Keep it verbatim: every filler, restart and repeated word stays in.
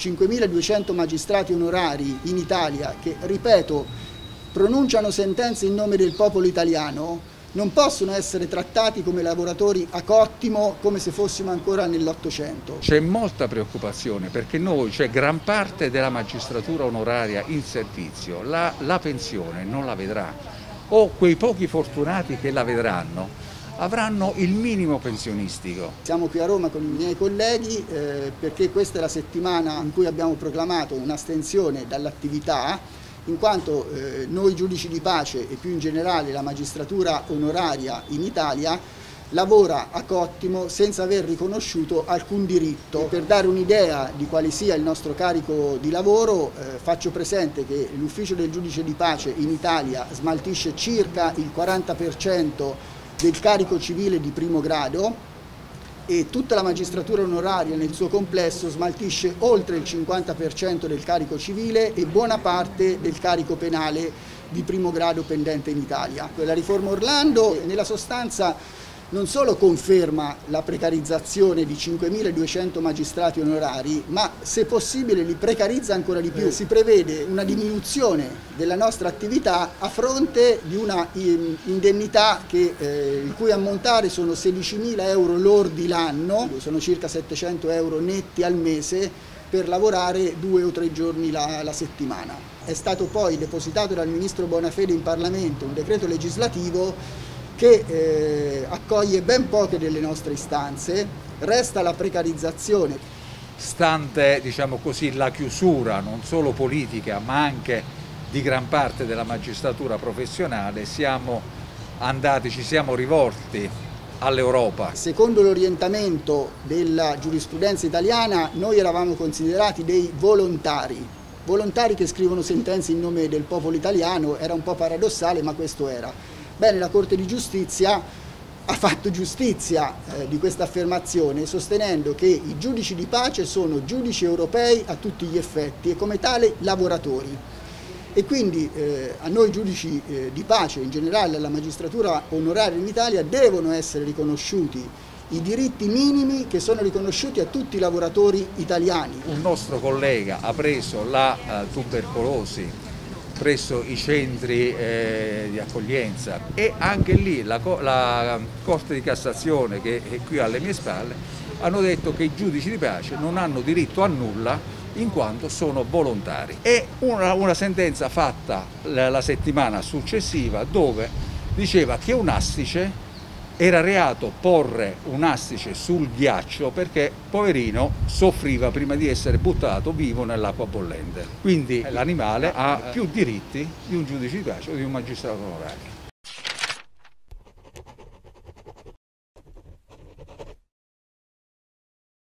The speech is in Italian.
cinquemiladuecento magistrati onorari in Italia che, ripeto, pronunciano sentenze in nome del popolo italiano, non possono essere trattati come lavoratori a cottimo, come se fossimo ancora nell'Ottocento. C'è molta preoccupazione perché noi, cioè gran parte della magistratura onoraria in servizio, la, la pensione non la vedrà, o quei pochi fortunati che la vedranno avranno il minimo pensionistico. Siamo qui a Roma con i miei colleghi eh, perché questa è la settimana in cui abbiamo proclamato un'astensione dall'attività, in quanto eh, noi giudici di pace e più in generale la magistratura onoraria in Italia lavora a cottimo senza aver riconosciuto alcun diritto. Per dare un'idea di quale sia il nostro carico di lavoro, eh, faccio presente che l'ufficio del giudice di pace in Italia smaltisce circa il quaranta per cento del carico civile di primo grado e tutta la magistratura onoraria nel suo complesso smaltisce oltre il cinquanta per cento del carico civile e buona parte del carico penale di primo grado pendente in Italia. La riforma Orlando nella sostanza non solo conferma la precarizzazione di cinquemiladuecento magistrati onorari, ma se possibile li precarizza ancora di più. Si prevede una diminuzione della nostra attività a fronte di una indennità che, eh, il cui ammontare sono sedicimila euro lordi l'anno, sono circa settecento euro netti al mese per lavorare due o tre giorni la, la settimana. È stato poi depositato dal ministro Bonafede in Parlamento un decreto legislativo che eh, accoglie ben poche delle nostre istanze, resta la precarizzazione. Stante, diciamo così, la chiusura non solo politica ma anche di gran parte della magistratura professionale, siamo andati, ci siamo rivolti all'Europa. Secondo l'orientamento della giurisprudenza italiana noi eravamo considerati dei volontari, volontari che scrivono sentenze in nome del popolo italiano, era un po' paradossale ma questo era. Bene, la Corte di Giustizia ha fatto giustizia eh, di questa affermazione sostenendo che i giudici di pace sono giudici europei a tutti gli effetti e come tale lavoratori. E quindi eh, a noi giudici eh, di pace, in generale alla magistratura onoraria in Italia, devono essere riconosciuti i diritti minimi che sono riconosciuti a tutti i lavoratori italiani. Un nostro collega ha preso la uh, tubercolosi presso i centri eh, di accoglienza e anche lì la, la Corte di Cassazione, che è qui alle mie spalle, hanno detto che i giudici di pace non hanno diritto a nulla in quanto sono volontari. E una, una sentenza fatta la, la settimana successiva dove diceva che un astice era reato porre un astice sul ghiaccio perché poverino soffriva prima di essere buttato vivo nell'acqua bollente. Quindi l'animale ha più diritti di un giudice di pace o di un magistrato onorario.